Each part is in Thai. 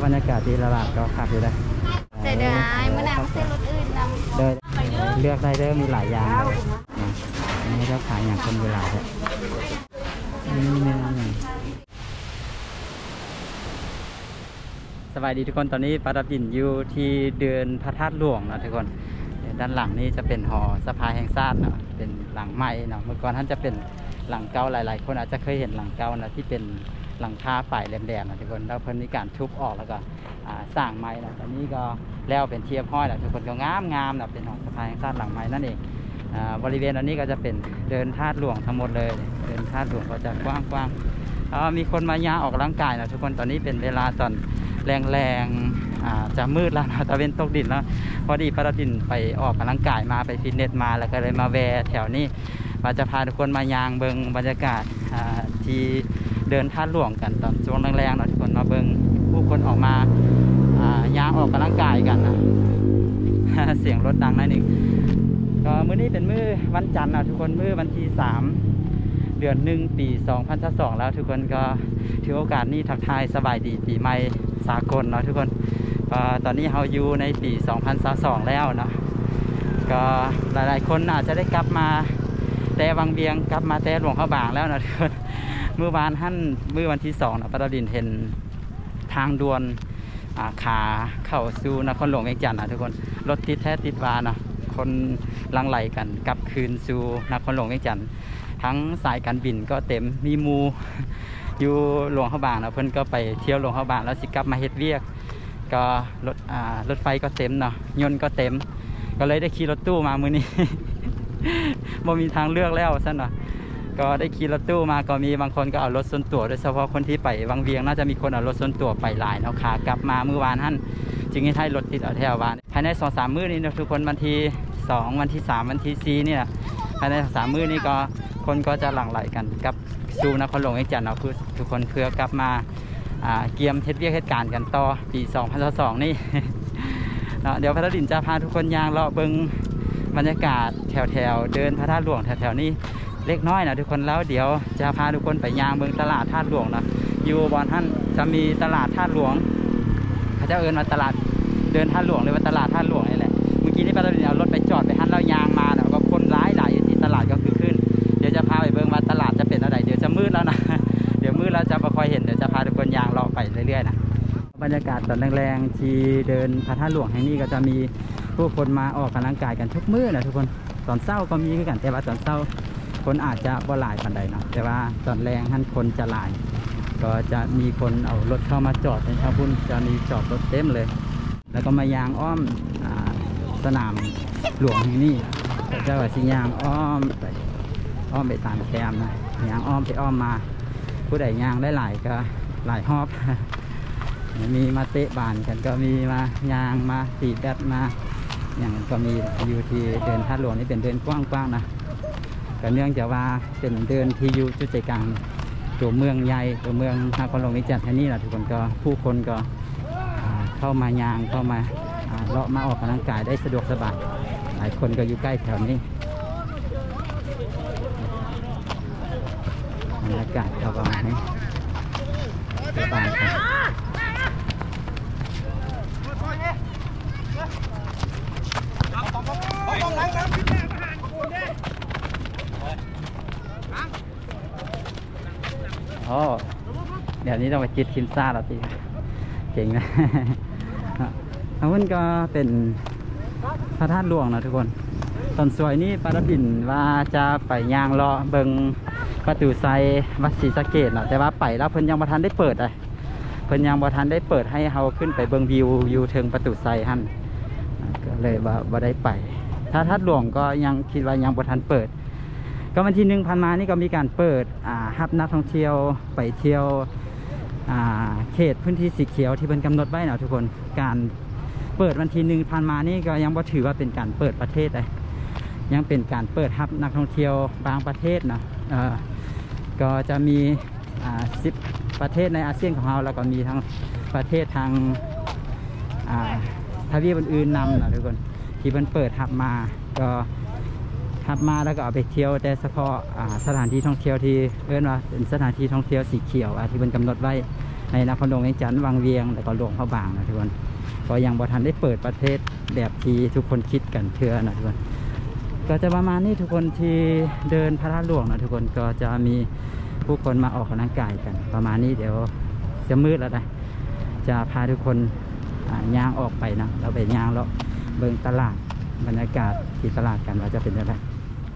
บรรยากาศที่ตลาดก็คักอยู่เลยเดี๋ยวเมื่อนำเส้นรถอื่นนำเดินเลือกได้เด้อมีหลายอย่างเลยอันนี้ก็ขายอย่างคนเวลาเลยนี่เนื้ออย่างสบายดีทุกคนตอนนี้ปาดับดินอยู่ที่เดือนพระธาตุหลวงนะทุกคนด้านหลังนี้จะเป็นหอสภาแห่งชาติเนาะเป็นหลังไม้เนาะเมื่อก่อนท่านจะเป็นหลังเก่าหลายๆคนอาจจะเคยเห็นหลังเก่านะที่เป็นหลังคาฝ่ายแหลมๆนะทุกคนแล้วเพิ่นมีการทุบออกแล้วก็สร้างไม้นะตอนนี้ก็แล้วเป็นเทียบห้อยนะทุกคนก็งามนะเป็นหอสภาแห่งชาติหลังไม้นั่นเองบริเวณอันนี้ก็จะเป็นเดินธาตุหลวงทั้งหมดเลยเดินธาตุหลวงก็จะกว้างๆมีคนมาย่างออกกำลังกายนะทุกคนตอนนี้เป็นเวลาตอนแรงจะมืดแล้วนะตะเวนตกดินแล้วพอดีปาดินไปออกกำลังกายมาไปฟิตเนสมาแล้วก็เลยมาแวะแถวนี้มาจะพาทุกคนมายางเบิงบรรยากาศที่เดินธาตุหลวงกันตอนช่วงแรงๆนะทุกคนมาเบิงผู้คนออกมายางออกกำลังกายกันนะ เสียงรถดังนั่นเองก็มื้อนี้เป็นมื้อวันจันทร์นะทุกคนมื้อวันที่3 เดือน 1 ปี2022แล้วทุกคนก็ถือโอกาสนี้ทักทายสบายดีปีใหม่สากลเนาะทุกคนตอนนี้เราอยู่ในปี2022แล้วเนาะก็หลายๆคนอาจจะได้กลับมาแต่วังเวียงกลับมาแต่หลวงพระบางแล้วนะทุกคนเมื่อวานมื้อวันที่2นะปาดินเห็นทางด่วนขาเข้าสู่นครหลวงเวียงจันทร์นะทุกคนรถติดแท้ติดวานะคนลังไหลกันกลับคืนสู่นครหลวงเวียงจันทร์ทั้งสายการบินก็เต็มมีมูอยู่หลวงพระบางนะเพิ่นก็ไปเที่ยวหลวงพระบางแล้วสิกลับมาเฮ็ดเวียกก็รถไฟก็เต็มเนาะยนต์ก็เต็มก็เลยได้ขี่รถตู้มามื้อนี้ บ่มีทางเลือกแล้วซั่นเนาะก็ได้ขี่รถตู้มาก็มีบางคนก็เอารถส่วนตัวโดยเฉพาะคนที่ไปวังเวียงน่าจะมีคนเอารถส่วนตัวไปหลายเนาะขากลับมาเมื่อวานท่านจึงให้ไทยรถติดเอาแถวบ้านภายใน 2-3 มื้อนี้นะทุกคนวันที่2วันที่3วันที่4นี่แหละภายใน3มื้อนี้ก็คนก็จะหลั่งไหลกันกับสู่นครหลวงเวียงจันทร์เนาะคือทุกคนเพื่อกลับมาเกียมเฮ็ดเวียกเหตุการณ์กันต่อปี2022นี่ เนาะเดี๋ยวพระดินจะพาทุกคนย่างเลาะเบิ่งบรรยากาศแถวเดินพระธาตุหลวงแถวนี้เล็กน้อยนะทุกคนแล้วเดี๋ยวจะพาทุกคนไปย่างเบิ่งตลาดธาตุหลวงนะอยู่บอนท่านจะมีตลาดธาตุหลวงเขาจะเอิ้นว่าตลาดเดินธาตุหลวงหรือว่าตลาดธาตุหลวงนี่แหละเมื่อกี้นี่พระดินเอารถไปจอดไปหันแล้วยางมาแล้วก็คนหลายอยู่ที่ตลาดก็คือขึ้นเดี๋ยวจะพาไปเบิ่งว่าตลาดจะเป็นอะไรเดี๋ยวจะมืดแล้วนะ เดี๋ยวมืดแล้วจะไม่ค่อยเห็นเดี๋ยวจะพาทุกคนย่างเลาะไปเรื่อยๆนะบรรยากาศตอนแรงๆที่เดินพระธาตุหลวงแห่งนี้ก็จะมีผู้คนมาออกกำลังกายกันทุกมื้อนะทุกคนตอนเช้าก็มีกันแต่ว่าตอนเช้าคนอาจจะบ่หลายปานใดเนาะแต่ว่าตอนแรงท่านคนจะหลายก็จะมีคนเอารถเข้ามาจอดในทางบุญจะมีจอดรถเต็มเลยแล้วก็มายางอ้อมสนามหลวงแห่งนี้เจ้าว่าสิยางอ้อมไปตามแคมนะยางอ้อมไปอ้อมมาผู้ใดยางได้หลายก็หลายหอบ มีมาเตะบานกันก็มีมายางมาตีแบดมาอย่างก็มีอยู่ที่เดินธาตุหลวงนี่เป็นเดินกว้างๆนะก็เนื่องจากว่าเป็นเดินที่อยู่จุดใจกลางตัวเมืองใหญ่ตัวเมืองนครหลวงเวียงจันทร์ที่นี่แหละทุกคนก็ผู้คนก็เข้ามายางเข้ามาเลาะมาออกกำลังกายได้สะดวกสบายหลายคนก็อยู่ใกล้แถวนี้บรรยากาศก็ประมาณนี้สบายครับอ๋อเดี๋ยวนี้ต้องไปจิตคิมซ่าแล้วสิเก่งนะทั้งหมดก็เป็นพระธาตุหลวงนะทุกคนตอนสวยนี่ปาดินว่าจะไปย่างเลาะเบิงประตูไซวัดศรีสะเกษเนาะแต่ว่าไปแล้วเพิ่นยังบ่ทันได้เปิดเลยเพิ่นยังบ่ทันได้เปิดให้เราขึ้นไปเบิงวิวอยู่เทิงประตูไซหั่นก็เลยบ่ได้ไปถ้าธาตุหลวงก็ยังคิดว่ายังบ่ทันเปิดก็วันที่1 พันมานี่ก็มีการเปิดรับนักท่องเที่ยวไปเที่ยวเขตพื้นที่สีเขียวที่เพิ่นกำหนดไว้เนาะทุกคนการเปิดวันที่1 พันมานี่ก็ยังบ่ถือว่าเป็นการเปิดประเทศเลยยังเป็นการเปิดรับนักท่องเที่ยวบางประเทศเนาะก็จะมี10 ประเทศในอาเซียนของเราแล้วก็มีทั้งประเทศทางทวีปอื่นๆนำนะทุกคนที่เพิ่นเปิดรับมาก็รับมาแล้วก็เอาไปเที่ยวแต่เฉพาะสถานที่ท่องเที่ยวที่เรียกว่าเป็นสถานที่ท่องเที่ยวสีเขียวที่เพิ่นกำหนดไว้ในนครหลวงเวียงจันทร์วังเวียงแล้วก็หลวงพระบางนะทุกคนก็ยังบ่ทันได้เปิดประเทศแบบที่ทุกคนคิดกันเทื่อนะทุกคนก็จะประมาณนี้ทุกคนที่เดินพระธาตุหลวงนะทุกคนก็จะมีผู้คนมาออกกำลังกายกันประมาณนี้เดี๋ยวจะมืดแล้วนะจะพาทุกคนย่างออกไปนะเราไปย่างแล้วเบิ่งตลาดบรรยากาศที่ตลาดกันว่าจะเป็นยังไง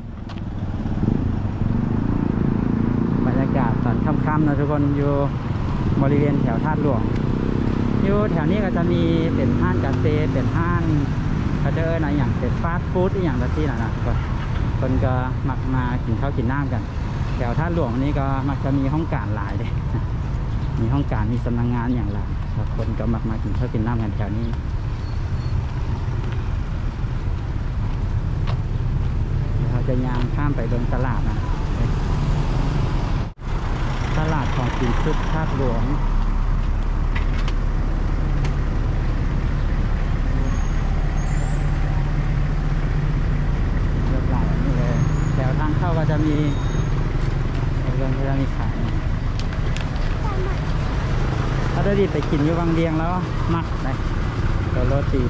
บรรยากาศตอนค่ำๆนะทุกคนอยู่บริเวณแถวธาตุหลวงอยู่แถวนี้ก็จะมีเป็นห้างกาแฟเป็นห้างเขาจะอะไรอย่างเป็นฟาสต์ฟู้ดอย่างแบบนี้นะคนก็มักมากินข้าวกินน้ำกันแถวธาตุหลวงนี้ก็มักจะมีห้องการหลายเลยมีห้องการมีสำนักงานอย่างไรคนก็มักมากินข้าวกินน้ำกันแถวนี้เราจะย่างข้ามไปเดินตลาดนะตลาดของกินซุปธาตุหลวงเรียบร้อยนี่เลยแถวทางเข้าก็จะมีเรื่องที่จะมีขายถ้าได้ดีไปกินอยู่วังเวียงแล้วมักเลยตัวโรตี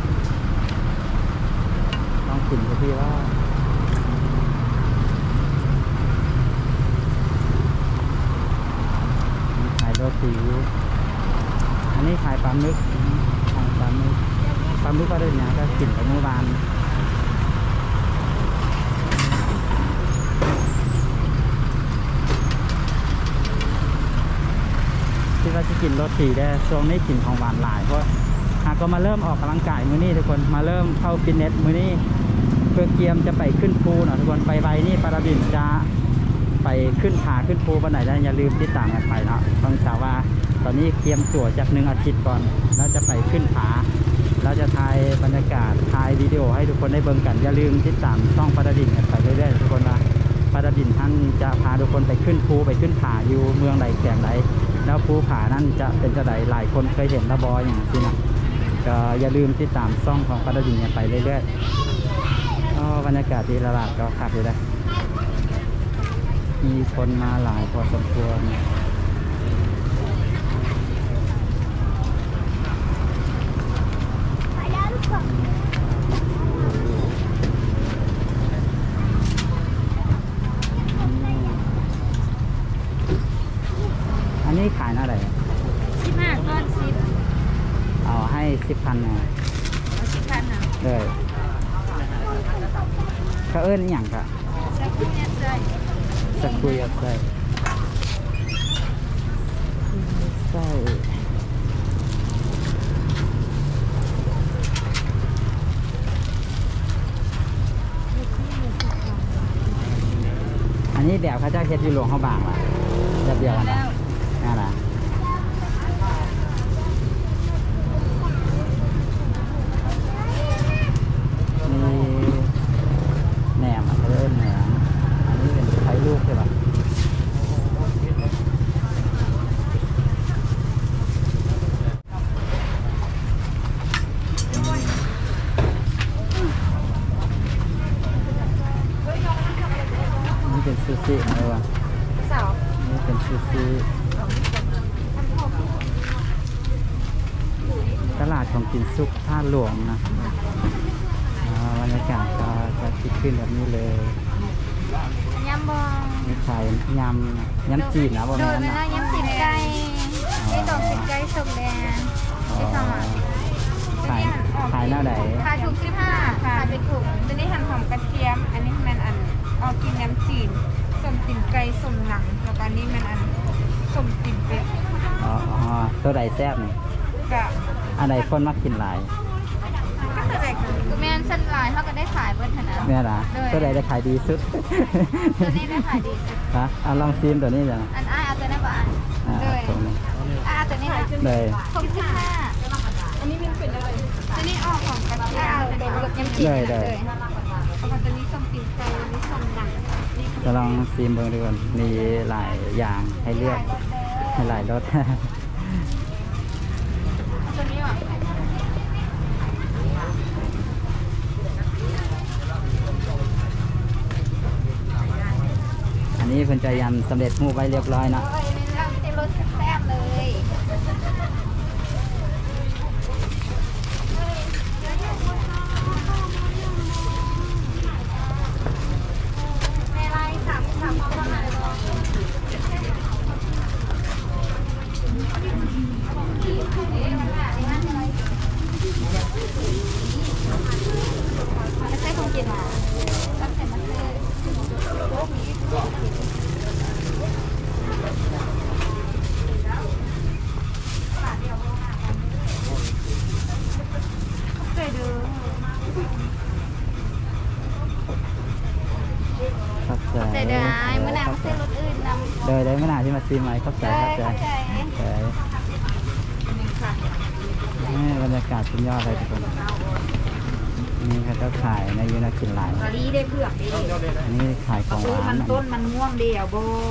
ลองกินดูพี่ว่าขายโรตีอันนี้ขายปลาหมึกขายปลาหมึกก็ได้เนี่ยก็กินไปเมื่อวานที่ว่าจะกินโรตีได้ช่วงนี้กินของหวานหลายเพราะก็มาเริ่มออกกำลังกายมื้อนี้ทุกคนมาเริ่มเข้าฟิตเนสมื้อนี้เพื่อเตรียมจะไปขึ้นภูเนาะทุกคนไปนี่ปาราบินจะไปขึ้นผาขึ้นภูวันไหนได้อย่าลืมติดตามกันไปเนาะต้องถามว่าตอนนี้เตรียมตัวจาก1 อาทิตย์ก่อนแล้วจะไปขึ้นผาแล้วจะถ่ายบรรยากาศถ่ายวิดีโอให้ทุกคนได้เบิ่งกันอย่าลืมติดตามช่องปาราบินกันไปเรื่อยๆทุกคนนะปาราบินท่านจะพาทุกคนไปขึ้นภูไปขึ้นผาอยู่เมืองใดแข่งใดแล้วภูผานั่นจะเป็นจะใดหลายคนเคยเห็นระบอยอย่างนี้นะก็อย่าลืมติดตามช่องของปาราบินกันไปเรื่อยๆบรรยากาศที่ตลาดก็คักอยู่เลยมีคนมาหลายพอสมควรอันนี้ขายอะไร 15 ก้อน10 เอาให้10,000นะ 10,000นะเลยเขาเอิ้นอหย่างกะสักคุยกับใส่อันนี้แบบเขาจะเฮ็ดอยู่หลวงเขาบางว่ะแบบเดียวกันนะน่ารักมีแหนมเขาเอิ้นแหนมอันนี้เป็นไข่ลูกใช่ปะนี่เป็นซูชิอะไรวะนี่เป็นซูชิตลาดของกินซุปท่าหลวงนะบรรยากาศก็จะคิดขึ้นแบบนี้เลยยำบองมีขายยำจีนนะประมาณนั้นนะยำตีนไก่ได้ดอกตีนไก่สมแดงได้สมัครขายหน้าไหนขายถุง15ขายเป็นถุงตัวนี้หั่นหอมกระเทียมอันนี้มันเอากินยำจีนสมตีนไก่สมหนังแล้วก็อันนี้มันสมตีนเป็ดตัวใดแซ่บนี่อันใดคนมักกินหลายก็ตัวใดคือแม่นเส้นลายเขาก็ได้ขายเบิดนะแม่ล่ะตัวใดได้ขายดีสุดตัวนี้ได้ขายดีสุดฮะลองซีมตัวนี้เลยเอาตัวนี้บ่เลยตัวนี้เลยอันนี้มันเป็นอะไรตัวนี้ออกของกระเทียมเป็นรสยำจีนเลยเอาตัวนี้ส้มตีนไก่นี่ส้มหนังจะลองซีมเบิ่งดูก่อนมีหลายอย่างให้เลือกให้หลายรสตัวนี้อ่ะอันนี้เพิ่นจะยำสำเร็จรูปไว้เรียบร้อยนะเป็นรสแซ่บเลยเลยไม่น่าที่มาซีไหมเข้าใจเข้าใจนี่บรรยากาศสุดยอดเลยทุกคนนี่เขาจะขายในยูนากินหลายกะลีได้เผือกดีอันนี้ขายของหซื้อวามัน นต้นมันม่วงเดียวโบ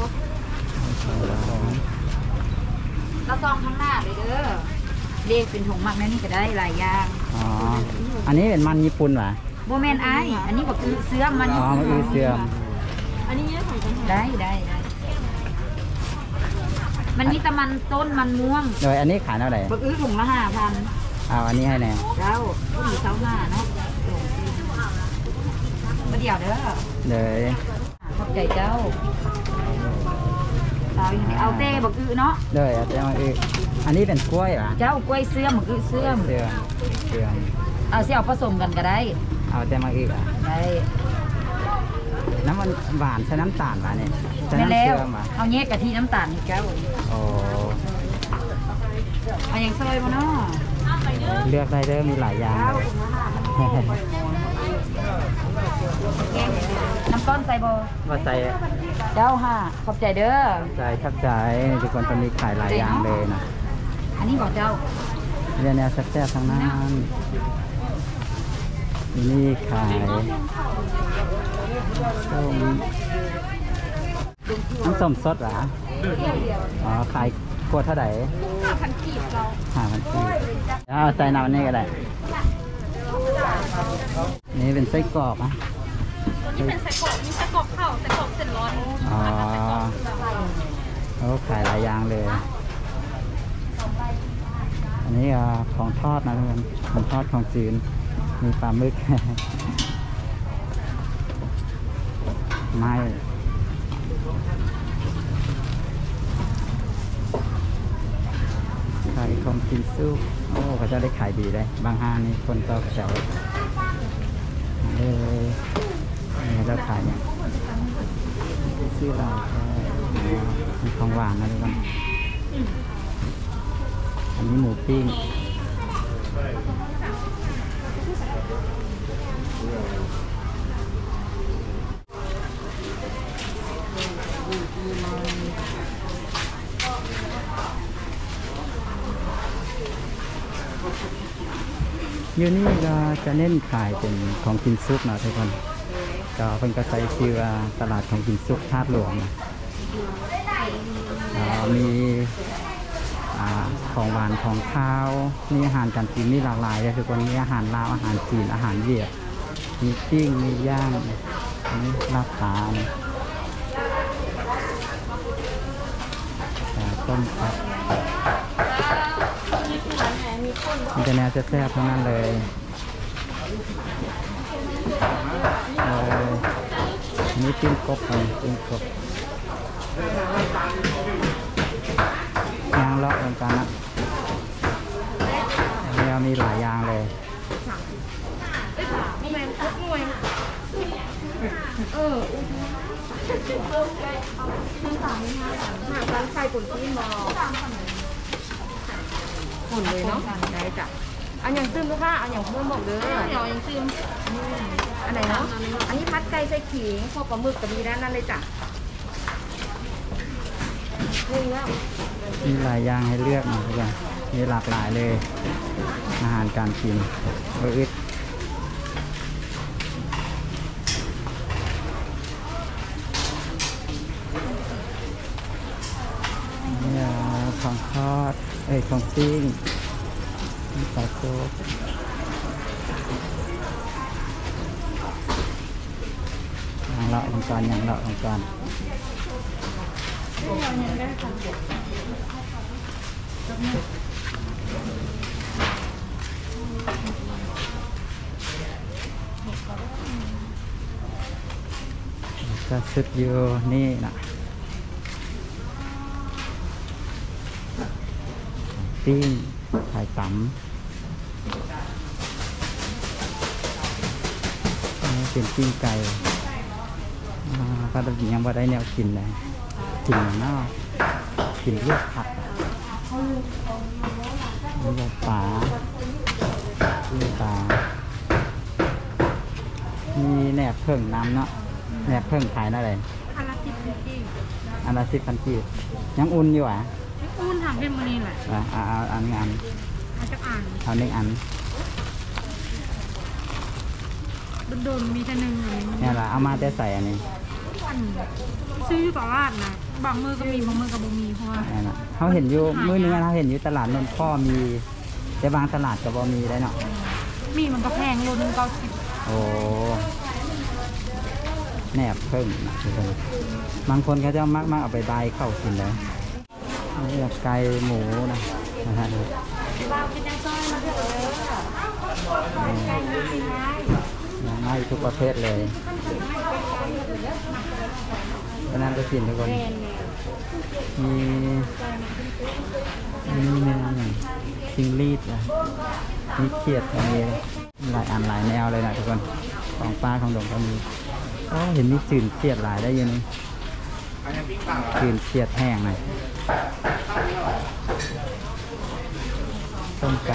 เราซองข้างหน้าเลยเด้อเด็กเป็นถุงหมักนั่นนี่ก็ได้หลายอย่างอ๋ออันนี้เป็นมันญี่ปุ่นเหรอโบแมนไออันนี้บอกคือเสื้อมันอ๋อมันคือเสื่อมอันนี้เนี่ยของได้มันมีแต่มันต้นมันม่วงโดยอันนี้ขายเท่าไหร่บอกถุงละ5,000 เอาอันนี้ให้แน่เจ้าผู้หญิง25,000เนาะมาเดี๋ยวเด้อเลยขอบใจเจ้าเอาเต้บอกเนาะเลยเอาแต่มาอันนี้เป็นกล้วยเหรอเจ้ากล้วยเสื่อมบอกเสื่อมเสื่อมเอาเสี่ยวผสมกันก็ได้เอาแต่มาอ่ะได้น้ำมันหวานใช้น้ำตาลมาเนี่ยใช้ไม่น้ำแล้วเชื่อมมาเอาแยกกะทิน้ำตาลนี่เจ้าโอ้เอาอย่างซอยบ่เนาะเลือกได้เด้อมีหลายอย่างเจ้าเลยน้ำต้นใส่บ่มาใส่เจ้าค่ะขอบใจเด้อใจทับใจทุกคนตอนนี้ขายหลายอย่างเลยนะอันนี้บอกเจ้าเรียนแนวแซ่บๆทั้งนั้นนี่ขายส้มน้ำส้มสดเหรออ๋อขายขวดเท่าไหร่5,000 กีบเอาใส่น้ำนี่ก็ได้นี่เป็นไส้กรอกนะตัวนี้เป็นไส้กรอกมีไส้กรอกเผาไส้กรอกเส้นร้อนอ๋อเขาขายหลายอย่างเลย อันนี้ของทอดนะทุกคนของทอดของจีนมีปลาหมึก ไม่ขายของกินซุปโอ้เขาจะได้ขายดีเลยบางห้างนี่คนต่อแถวเลยนี่เราขายเนี่ยซื้อเราก็มีของหวานนะทุกคนอันนี้หมูปิ้งอยู่นี่ก็จะเน้นขายเป็นของกินซุปนะทุกคนก็เป็นกระใสชื่อว่าตลาดของกินซุปธาตุหลวงนะมีของหวานของข้าวมีอาหารการกินมีหลากหลายเลยทุกคนมีอาหารลาวอาหารจีนอาหารเวียดมีปิ้งมีย่างมีลาบปลาต้มครับมีแต่แนวแซ่บๆทั้งนั้นเลยนี่ปิ้งกบเลยปิ้งกบย่างเลาะเหมือนกันนะนี่มีหลายอย่างเลยร้านไข่ปุ่นที่มอหุ่นเลยเนาะได้จ้ะอันอย่างตื้มลูกค้าอันอย่างเพิ่มบอกเด้อเดี๋ยวยังซื้ออันไหนเนาะอันนี้พัดไก่ใส่ขิงพวกปลาหมึกกับมีด้านนั้นเลยจ้ะนี่แล้วมีหลายอย่างให้เลือกนะทุกคนมีหลากหลายเลยอาหารการกินอึดนี่ของทอดของปิ้งปลาโจ๊กอย่างละองค์กรอย่างละองค์กรก็สุดอยู่นี่นะปิ้งไข่ตำนี่เป็นปิ้งไก่ก็ยังบ่ได้แนวกินเลยกินเนาะกินลวกผักลวกปลามีแหนบเพิ่งน้ำเนาะแหนบเพิ่งขายอะไรพันละ10 จริงออันละ10,000กีบยังอุ่นอยู่อ่ะอุ่นทำเป็นมื้อนี้แหละเอาอันงานอาจจะอ่านเอา1 อันโดนมีแต่หนึ่งอันนี้เนี่ยล่ะเอามาแต่ใส่อันนี้อันซื้ออยู่ตลาดนะบางมือก็มีบางมือก็บ่มีเพราะว่าเนี่ยล่ะเขาเห็นอยู่มื้อนึงเราเห็นอยู่ตลาดนนพ่อมีแต่บางตลาดก็บ่มีได้เนาะมีมันก็แพงโลนึง90 โอ้แนบเพิ่มนะทุกคนบางคนเขาจะมักเอาไปบายเข้ากินเลยนี่แบบไก่หมูนะฮะบ้าเป็นยังซ้อยมาเถอะไก่มีสิไงง่ายทุกประเภทเลยเพราะนั้นก็กินทุกคนมีเนื้ออย่างซิงลีดนะมีเขียดมีหลายอันหลายแนวเลยนะทุกคนของปลาของดงก็มีโอ้เห็นมีจืดเขียดหลายได้ยังนี่จืดเขียดแห้งหน่อยต้มไก่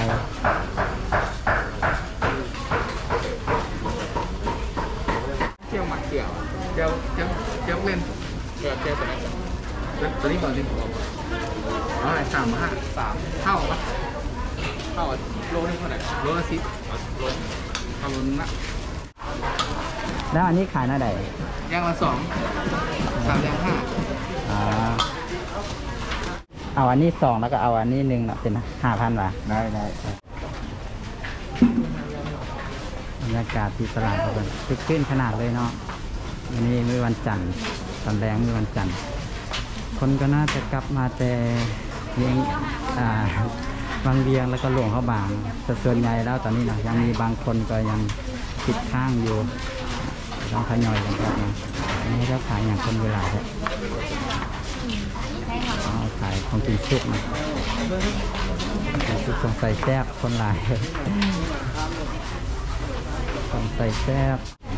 เจียวหมักเจียวเจียวเล่นเจียวตัวนี้ตัวนี้บอกที่ผมเอาอะไร3 เท่าปะเท่าโลนึงเท่าไหร่โลละ10โลทำโลนึงละแล้วอันนี้ขายหน้าใดย่างละ2 3ย่าง5 อ่าเอาอันนี้2แล้วก็เอาอันนี้1เนาะเป็น5,000 บาทได้บรรยากาศที่ตลาดทุกคนคึกคืนขนาดเลยเนาะวันนี้มื้อวันจันทร์ตอนแรงมื้อวันจันทร์คนก็น่าจะกลับมาแต่เวียงบางเวียงแล้วก็หลวงเขาบางแต่ส่วนใหญ่แล้วตอนนี้เนาะยังมีบางคนก็ยังติดข้างอยู่ต้องทยอยกันกลับมาอันนี้ก็ขายอย่างคนเวลาเลยขายของกินสุกนะของสุกสงสัยแซ่บคนหลายสงสัยแซ่บ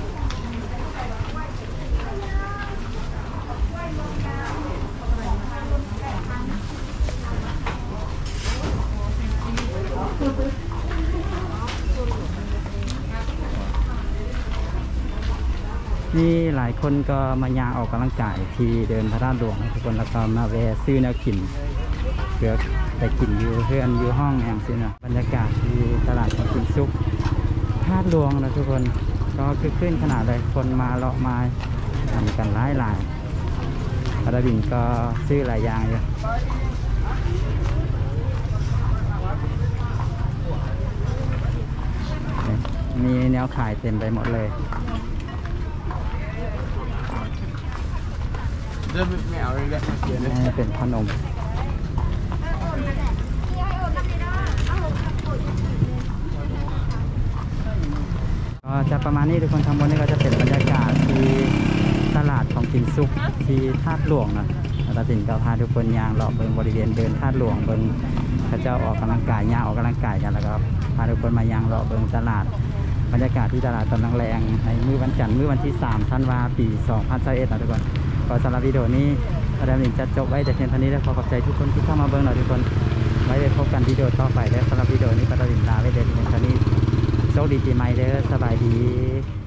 นี่หลายคนก็มายางออกกำลังกายที่เดินพระราชหลวงทุกคนแล้วก็มาแวะซื้อแนวกินเพื่อไปกินอยู่เพื่อนอยู่ห้องอย่างนี้นะบรรยากาศที่ตลาดของกินซุกพระราชหลวงนะทุกคนก็คือขึ้นขนาดเลยคนมาเลาะมาทำกันหลายพระบินก็ซื้อหลายอย่างอยู่มีแนวขายเต็มไปหมดเลยไม่เอาเลยเดี๋ยวนี่เป็นขนมก็จะประมาณนี้ทุกคนทั้งหมดนี่ก็จะเป็นบรรยากาศที่ตลาดของกินซุกที่ธาตุหลวงนะตัดสินก็พาทุกคนย่างเลาะเบิ่งบริเวณเดินธาตุหลวงเบิ่งเขาเจ้าออกกำลังกายย่างออกกำลังกายกันแล้วก็พาทุกคนมาย่างเลาะเบิ่งตลาดบรรยากาศที่ตลาดตอนแรงในมื้อวันจันทร์มื้อวันที่3 ธันวาคม ปี 2021นะทุกคนก็สำหรับวิดีโอนี้อาจารย์จะจบไว้แต่เพียงเท่านี้แล้วขอขอบใจทุกคนที่เข้ามาเบิ่งหน่อยทุกคนไว้พบกันวิดีโอต่อไปแล้วสำหรับวิดีโอนี้อาจารย์ลาไว้เพียงเท่านี้โชคดีปีใหม่เด้อสบายดี